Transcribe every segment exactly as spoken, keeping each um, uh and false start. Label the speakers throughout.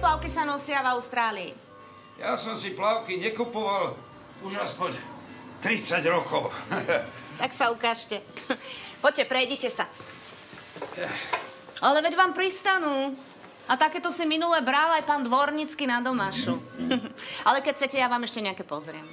Speaker 1: plavky sa nosia v Austrálii?
Speaker 2: Ja som si plavky nekupoval už aspoň tridsať rokov.
Speaker 1: Tak sa ukážte. Poďte, prejdite sa. Ale veď vám pristanú. A takéto si minule bral aj pán Dvornický na domášu. Ale keď chcete, ja vám ešte nejaké pozriem.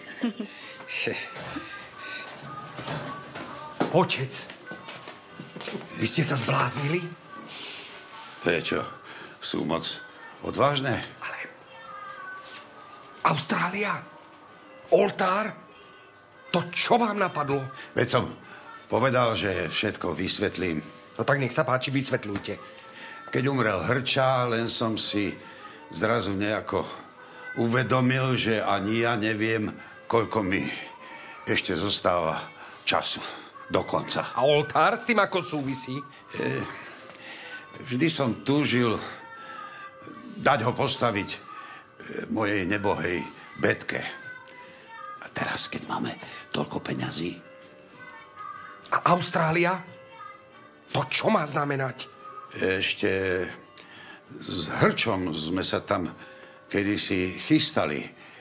Speaker 3: Otec, vy ste sa zbláznili?
Speaker 2: Prečo? Sú moc odvážne?
Speaker 3: Ale... Austrália? Oltár? To čo vám napadlo?
Speaker 2: Veď som povedal, že všetko vysvetlím.
Speaker 3: No tak nech sa páči, vysvetľujte.
Speaker 2: Keď umrel Hrča, len som si zrazu nejako uvedomil, že ani ja neviem, koľko mi ešte zostáva času do konca.
Speaker 3: A oltár s tým ako súvisí?
Speaker 2: E, vždy som túžil dať ho postaviť e, mojej nebohej Betke. A teraz, keď máme toľko peňazí...
Speaker 3: A Austrália? To čo má znamenať?
Speaker 2: Ešte s Hrčom sme sa tam kedysi chystali.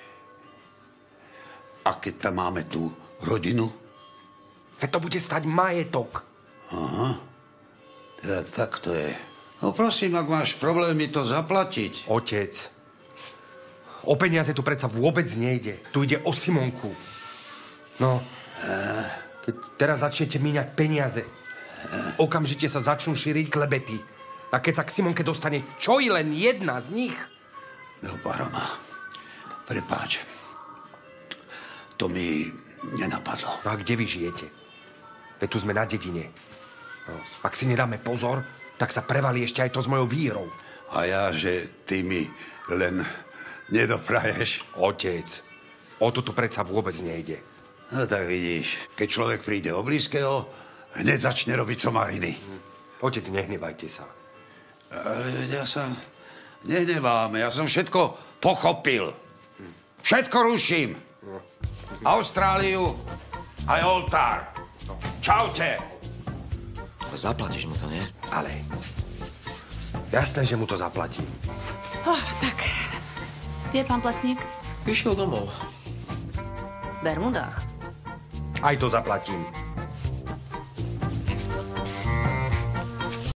Speaker 2: A keď tam máme tú rodinu?
Speaker 3: Veď to bude stať majetok.
Speaker 2: Aha. Teda tak to je. No prosím, ak máš problémy to zaplatiť.
Speaker 3: Otec, o peniaze tu predsa vôbec nejde. Tu ide o Simonku. No, keď teraz začnete míňať peniaze, okamžite sa začnú šíriť klebety. A keď sa k Simonke dostane čo i len jedna z nich...
Speaker 2: No, barona, prepáč. To mi nenapadlo.
Speaker 3: No a kde vy žijete? Veď tu sme na dedine. No, ak si nedáme pozor, tak sa prevalí ešte aj to s mojou vírou.
Speaker 2: A ja, že ty mi len nedopraješ.
Speaker 3: Otec, o to tu predsa vôbec nejde.
Speaker 2: No tak vidíš, keď človek príde o blízkeho, hneď začne robiť somariny.
Speaker 3: Otec, nehnevajte sa.
Speaker 2: Ale ja sa nehnevám, ja som všetko pochopil. Všetko ruším. Austráliu aj oltár. Čaute.
Speaker 4: Zaplatíš mu to, nie?
Speaker 3: Ale jasné, že mu to zaplatím.
Speaker 1: Oh, tak, kde je pán Plesník?
Speaker 4: Vyšiel domov.
Speaker 1: V Bermudách.
Speaker 3: Aj to zaplatím.